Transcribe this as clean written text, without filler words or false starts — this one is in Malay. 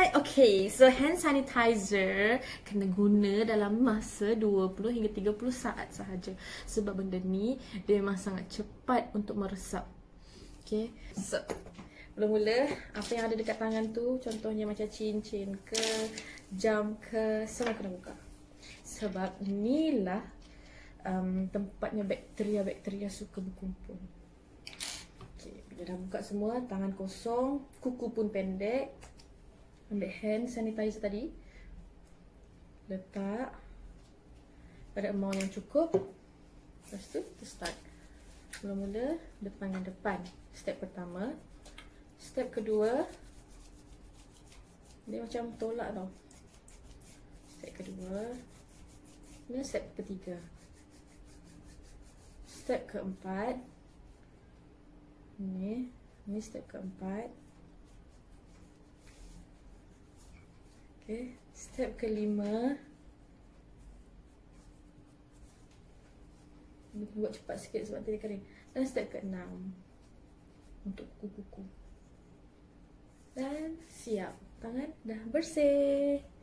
Alright, okay. So hand sanitizer kena guna dalam masa 20 hingga 30 saat sahaja. Sebab benda ni dia memang sangat cepat untuk meresap. Okay. So, mula-mula apa yang ada dekat tangan tu, contohnya macam cincin ke, jam ke, semua kena buka. Sebab inilah tempatnya bakteria-bakteria suka berkumpul. Okay, bila dah buka semua, tangan kosong, kuku pun pendek. Ambil hand sanitizer tadi, letak pada amount yang cukup. Lepas tu, kita start. Mula-mula depan dengan depan. Step pertama. Step kedua, dia macam tolak tau. Step kedua. Ini step ketiga. Step keempat. Ini step keempat. Okay. Step kelima. Buat cepat sikit sebab tadi kering. Dan step keenam untuk kuku-kuku. Dan siap. Tangan dah bersih.